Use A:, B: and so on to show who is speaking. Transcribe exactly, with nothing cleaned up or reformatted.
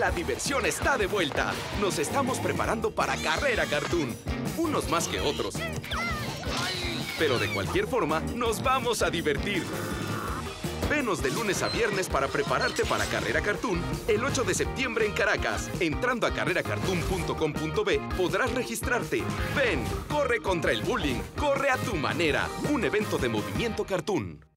A: La diversión está de vuelta. Nos estamos preparando para Carrera Cartoon. Unos más que otros. Pero de cualquier forma, nos vamos a divertir. Venos de lunes a viernes para prepararte para Carrera Cartoon el ocho de septiembre en Caracas. Entrando a carrera cartoon punto com punto be podrás registrarte. Ven, corre contra el bullying. Corre a tu manera. Un evento de Movimiento Cartoon.